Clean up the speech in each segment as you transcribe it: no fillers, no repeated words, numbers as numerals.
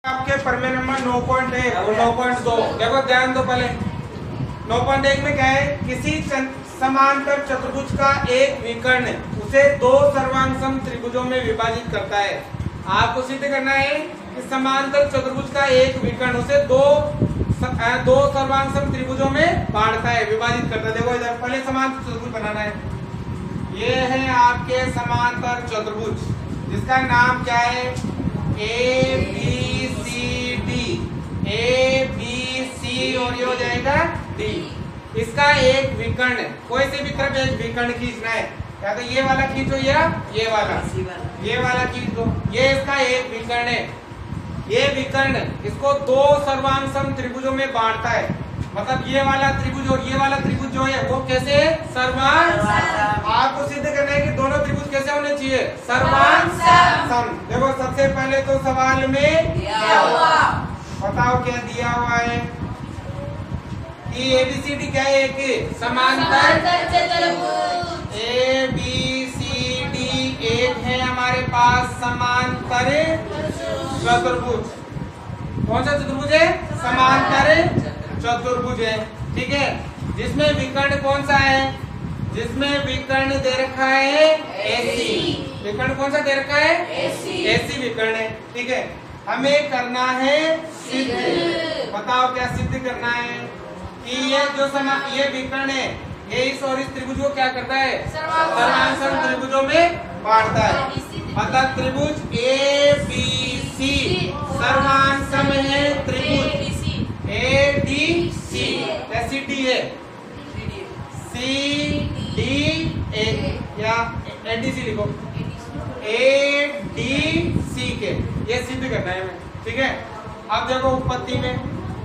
आपके प्रमेय नंबर 9.1 और 9.2 देखो ध्यान दो पहले। 9.1 में क्या है, किसी समांतर चतुर्भुज का एक विकर्ण उसे दो सर्वांग त्रिभुजों में विभाजित करता है। आपको सिद्ध करना है कि समांतर चतुर्भुज का एक विकर्ण उसे दो सर्वांग त्रिभुजों में बांटता है, विभाजित करता है। देखो इधर पहले समांतर चतुर्भुज बनाना है। ये है आपके समांतर चतुर्भुज जिसका नाम क्या है, A B C D, A B C और ये हो जाएगा डी। इसका एक विकर्ण, कोई से भी तरफ एक विकर्ण खींचना है, या तो ये वाला खींचो या ये वाला खींच दो। ये इसका एक विकर्ण है। ये विकर्ण इसको दो सर्वांग सम त्रिभुजों में बांटता है। मतलब ये वाला त्रिभुज और ये वाला त्रिभुज जो है वो कैसे सर्वांग। आपको सिद्ध करना है कि दोनों त्रिभुज कैसे होने चाहिए, सर्वांग सम। देखो सबसे पहले तो सवाल में दिया हुआ, बताओ क्या दिया हुआ है कि एबीसीडी क्या है, एक समांतर चतुर्भुज। ए बी सी डी एक है हमारे पास समांतर चतुर्भुज। कौन सा चतुर्भुज है, समांतर चतुर्भुज है, ठीक है। जिसमें विकर्ण कौन सा है, जिसमें विकर्ण दे रखा है एसी। विकर्ण कौन सा दे रखा है, एसी विकर्ण है, ठीक है। हमें करना है सिद्ध। बताओ क्या सिद्ध करना है कि ये जो ये विकर्ण है ये इस और इस त्रिभुज को क्या करता है, सर्वांग सम त्रिभुजों में बांटता है। मतलब त्रिभुज ए बी सी सर्वांग सम है त्रिभुज ए डी सी, ऐसी डी है सी डी ए या एडीसी लिखो, ए डी सी के, ये सिद्ध करना है हमें, ठीक है। अब देखो उत्पत्ति में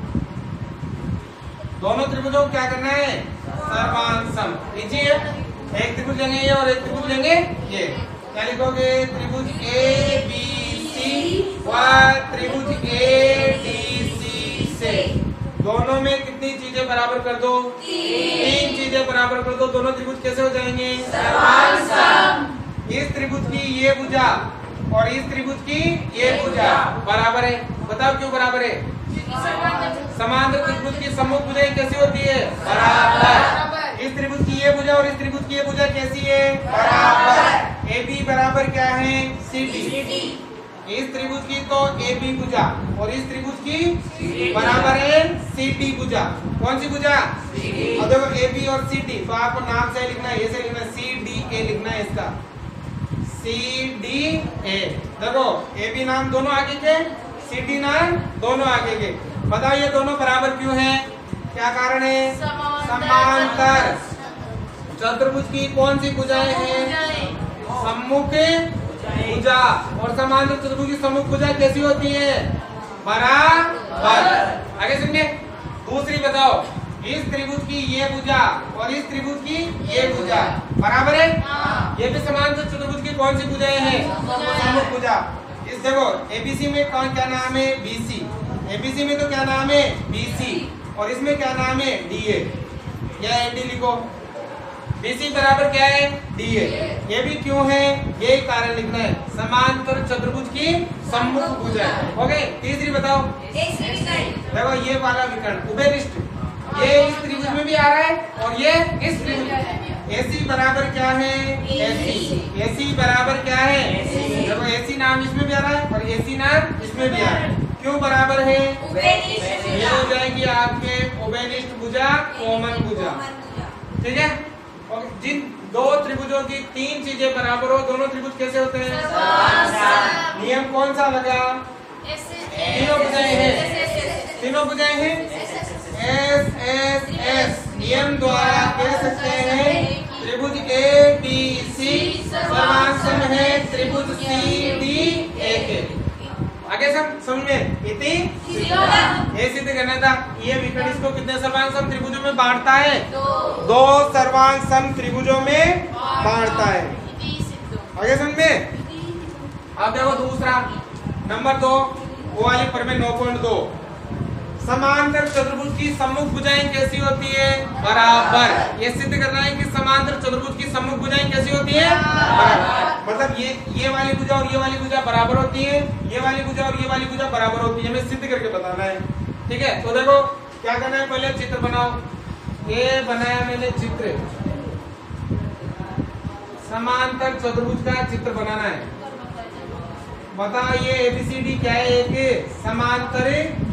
दोनों त्रिभुजों को क्या करना है, सर्वांग सम। लीजिए एक त्रिभुज लेंगे ये और एक त्रिभुज लेंगे ये, क्या लिखोगे, त्रिभुज ए बी सी व त्रिभुज ए डी सी से दोनों में कितनी चीजें बराबर कर दो, तीन चीजें बराबर कर दो। दोनों त्रिभुज कैसे हो जाएंगे, सर्वांग सम। इस त्रिभुज की ये भुजा और इस त्रिभुज की ये भुजा बराबर है। बताओ क्यों बराबर है, समांतर त्रिभुज की सम्मुख भुजाएं कैसी होती है, बराबर। इस त्रिभुज की ये भुजा और इस त्रिभुज की ये भुजा कैसी है, बराबर। ए बी बराबर क्या है, सी डी। इस त्रिभुज की तो ए बी भुजा और इस त्रिभुज की बराबर है सी डी भुजा। कौन सी भुजा, और देखो ए बी और सी डी, तो आपको नाम से लिखना है, ऐसे लिखना है, सी डी ए लिखना है इसका, सी डी ए। देखो ए बी नाम दोनों आगे के, सी डी नाम दोनों आगे के। बताओ ये दोनों बराबर क्यों हैं, क्या कारण है, समांतर चतुर्भुज की कौन सी भुजाएं हैं, सम्मुख भुजा। और समांतर चतुर्भुज की सम्मुख भुजा कैसी होती है, बराबर। आगे सुनिए दूसरी, बताओ इस त्रिभुज की ये भुजा और इस त्रिभुज की ये भुजा बराबर है। ये भी समांतर चतुर्भुज की कौन सी भुजाएं हैं, सम्मुख भुजा। इस देखो एबीसी में कौन क्या नाम है, बीसी। एबीसी में तो क्या नाम है, बीसी, और इसमें क्या नाम है, डीए या एडी लिखो। बीसी बराबर क्या है, डीए। ये भी क्यों है, ये कारण लिखना है, समांतर चतुर्भुज की सम्मुख भुजा। ओके तीसरी बताओ, देखो ये वाला विकर्ण उभयनिष्ठ, ये इस त्रिभुज में भी आ रहा है और ये इस त्रिभुज। एसी बराबर क्या है, एसी। एसी बराबर क्या है, देखो एसी नाम इसमें भी आ रहा है और एसी नाम इसमें भी आ रहा है। क्यों बराबर है, ये हो जाएगी आपके उभयनिष्ठ भुजा, कॉमन भुजा, ठीक है। और जिन दो त्रिभुजों की तीन चीजें बराबर हो, दोनों त्रिभुज कैसे होते हैं, नियम कौन सा लगा, तीनों भुजाएं हैं, तीनों भुजाएं हैं एस एस एस नियम द्वारा कह सकते हैं त्रिभुज ए बी सी सर्वांग सम है त्रिभुज सी डी ए के। आगे सब समझ में, इतनी ये सिद्ध करना था। ये विकर्ण इसको कितने सर्वांग सम त्रिभुजों में बांटता है, दो सर्वांग सम त्रिभुजों में बांटता है। आगे समझ में। अब देखो दूसरा नंबर 2 वो वाली प्रमेय 9.2, समांतर चतुर्भुज की सम्मुख भुजाएं कैसी होती है? बराबर। ये सिद्ध करना है कि समांतर चतुर्भुज की सम्मुख भुजाएं कैसी होती है? बराबर। मतलब ये वाली भुजा और ये वाली भुजा बराबर होती है, ये वाली भुजा और ये वाली भुजा बराबर होती है, हमें सिद्ध करके बताना है। ठीक है, तो देखो क्या करना है, पहले चित्र बनाओ। ये बनाया मैंने चित्र, समांतर चतुर्भुज का चित्र बनाना है। बताओ ये ABCD क्या है? एक समांतर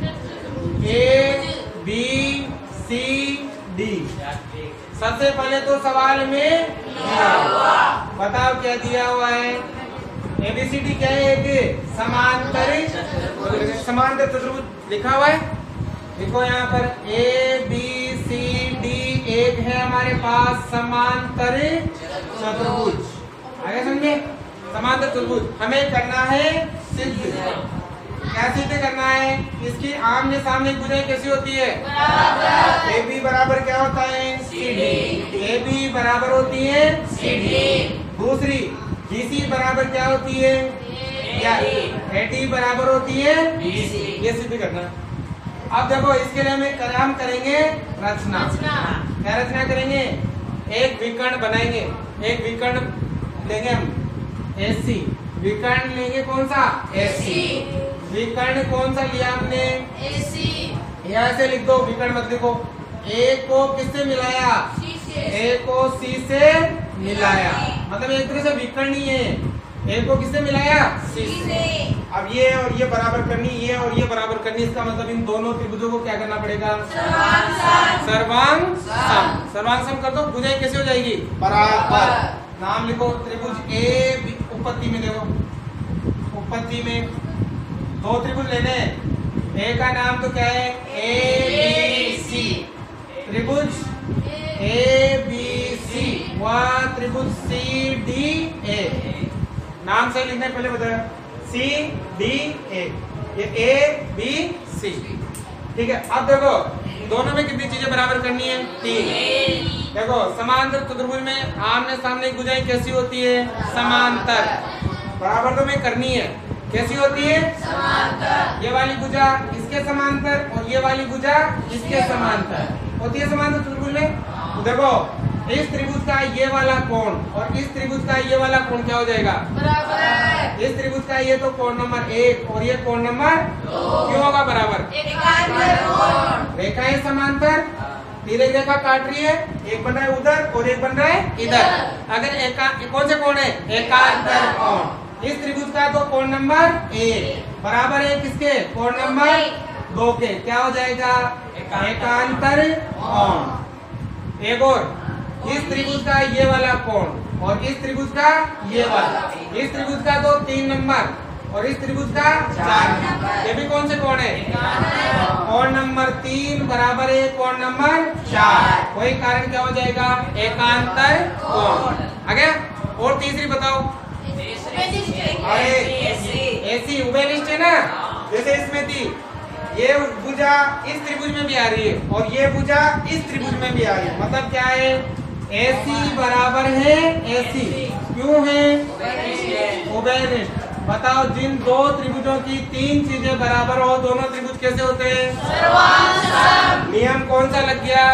ABCD। सबसे पहले तो सवाल में बताओ क्या दिया हुआ है? ABCD क्या है? एक समांतर चतुर्भुज लिखा हुआ है। देखो यहाँ पर ABCD एक है हमारे पास समांतर चतुर्भुज। आगे समझे? समांतर चतुर्भुज हमें करना है सिद्ध। क्या सिद्ध करना है? इसकी आमने सामने भुजाएं कैसी होती है? बराबर। AB बराबर क्या होता है? CD। AB बराबर होती है CD। दूसरी BC बराबर क्या होती है? AD बराबर होती है BC। ये सिद्ध करना। अब देखो इसके लिए हम करेंगे रचना। क्या रचना करेंगे? एक विकर्ण बनाएंगे, एक विकर्ण लेंगे हम AC। विकर्ण लेंगे कौन सा? AC। विकर्ण कौन सा लिया हमने? AC। यहाँ से लिख दो, विकर्ण मत लिखो। A को किससे मिलाया? C से। A को C से मिलाया, मतलब एक तरह से विकर्ण ही है। A को किससे मिलाया? C से। अब ये और ये बराबर करनी, ये और ये बराबर करनी, इसका मतलब इन दोनों त्रिभुजों को क्या करना पड़ेगा? सर्वांग सम। सर्वांग सम कर दो, भुजाएं कैसे हो जाएगी? बराबर। नाम लिखो त्रिभुज A। उपपत्ति में देखो, उपपत्ति में दो त्रिभुज लेने हैं। A का नाम तो क्या है? ABC। त्रिभुज ABC व त्रिभुज CDA। नाम से लिखने पहले बताया CDA, ये ABC। ठीक है, अब देखो दोनों में कितनी चीजें बराबर करनी है? 3। देखो समांतर चतुर्भुज में आमने सामने भुजाएं कैसी होती है? समांतर। बराबर तो में करनी है। कैसी होती है? समांतर। ये वाली भुजा इसके समांतर और ये वाली भुजा इसके समांतर होती है समांतर चतुर्भुज में। तो देखो इस त्रिभुज का ये वाला कोण और इस त्रिभुज का ये वाला कोण क्या हो जाएगा? बराबर। इस त्रिभुज का ये तो कोण नंबर 1 और ये कोण नंबर 2 क्यों होगा बराबर? रेखाएं समांतर, तीन रेखा काट रही है, एक बन रहा है उधर और एक बन रहा है इधर। अगर कौन से कोण है? एकांतर कोण। इस त्रिभुज का तो कोण नंबर 1 बराबर है किसके? कोण नंबर 2 के। क्या हो जाएगा? एकांतर कोण। एक और इस त्रिभुज का ये वाला कोण और इस त्रिभुज का ये वाला, इस त्रिभुज का तो 3 नंबर और इस त्रिभुज का 4 नंबर। ये भी कौन से कोण है? कोण नंबर 3 बराबर है कोण नंबर 4। वही कारण क्या हो जाएगा? एकांतर कोण। आगे और तीसरी बताओ। ऐसी उभयनिष्ठ है ना, जैसे इसमें थी, ये भुजा इस त्रिभुज में भी आ रही है और ये भुजा इस त्रिभुज में भी आ रही है। मतलब क्या है? AC बराबर है AC। क्यों है? उभयनिष्ठ। बताओ जिन दो त्रिभुजों की 3 चीजें बराबर हो, दोनों त्रिभुज कैसे होते हैं? सर्वांग। नियम कौन सा लग गया?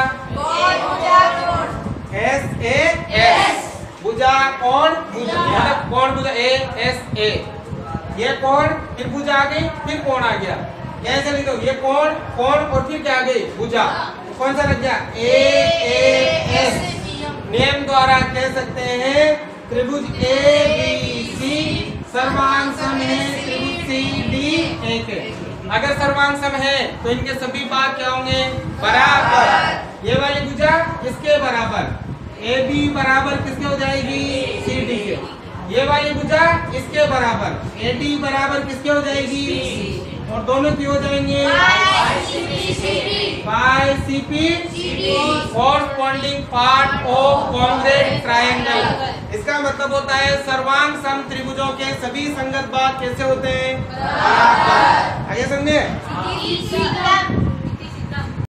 SAS। भुजा कोण भुजा, मतलब कोण भुजा ASA। ये कोण फिर भुजा आ गई, फिर कोण आ गया। कैसे लिखो? ये कोण कोण और फिर क्या आ गई? भुजा। कौन सा लग गया? AAS। नियम द्वारा कह सकते हैं त्रिभुज ABC सर्वांग सम है त्रिभुज CDA के। अगर सर्वांग सम है तो इनके सभी भाग क्या होंगे? बराबर। ये वाली भुजा इसके बराबर, AB बराबर किसके हो जाएगी? CD के। ये वाली भुजा इसके बराबर, AD बराबर किसके हो जाएगी? और दोनों की हो जाएंगे by CP corresponding part of congruent triangle. इसका मतलब होता है सर्वांग सम त्रिभुजों के सभी संगत भाग कैसे होते हैं? बराबर। आइए समझे।